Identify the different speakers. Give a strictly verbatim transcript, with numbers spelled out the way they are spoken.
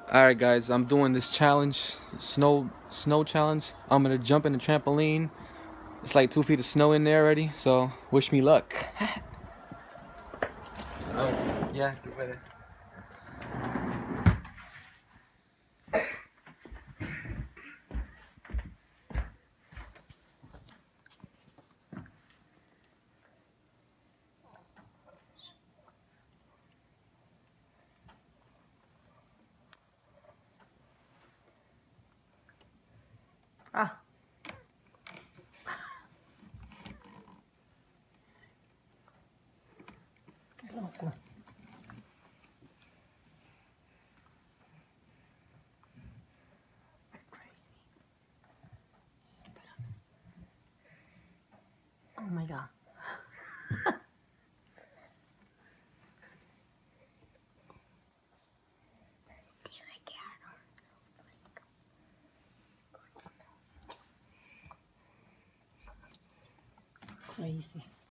Speaker 1: Alright guys, I'm doing this challenge, snow snow challenge. I'm gonna jump in the trampoline. It's like two feet of snow in there already, so wish me luck. Oh, yeah, get ready.
Speaker 2: Ah. Qué loco. Crazy. Oh my God. Crazy.